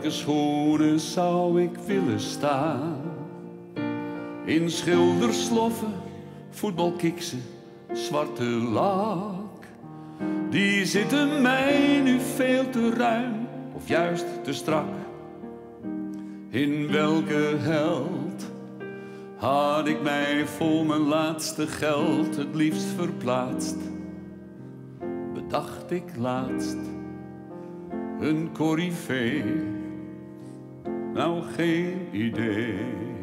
welke schoenen zou ik willen staan? In schildersloffen, voetbalkiksen, zwarte lak. Die zitten mij nu veel te ruim of juist te strak. In welke held had ik mij voor mijn laatste geld het liefst verplaatst? Bedacht ik laatst een coryfee, nou geen idee.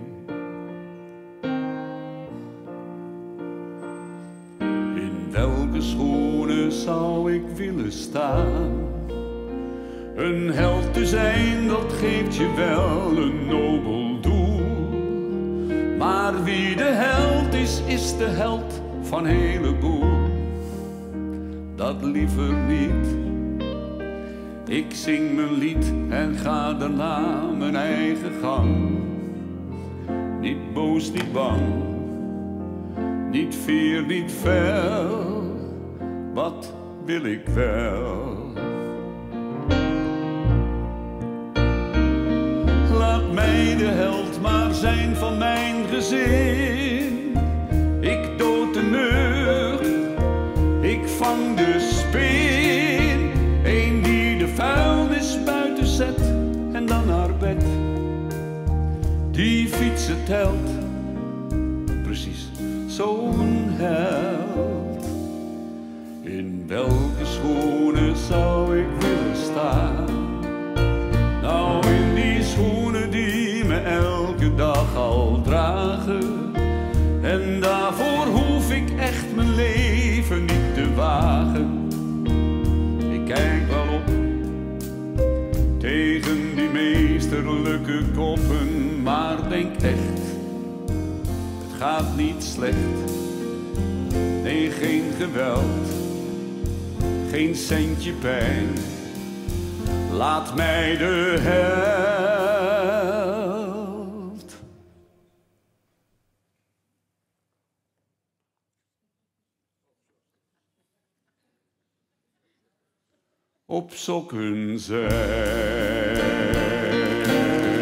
In welke schoenen zou ik willen staan? Een held te zijn, dat geeft je wel een nobel doel. Maar wie de held is, is de held van een heleboel. Dat liever niet. Ik zing mijn lied en ga daarna mijn eigen gang. Niet boos, niet bang, niet fier, niet fel. Wat wil ik wel? Laat mij de held maar zijn van mijn gezin. Ik dood de mug, ik vang de spin. Eén die de vuilnis buiten zet en dan naar bed. Die fietsen telt, precies zo'n held. In welke schoenen zou ik willen staan? Nou, in die schoenen die me elke dag al dragen. En daarvoor hoef ik echt mijn leven niet te wagen. Ik kijk wel op tegen die meesterlijke koppen, maar denk echt, het gaat niet slecht. Nee, geen geweld, geen centje pijn. Laat mij de held. Op sokken zijn.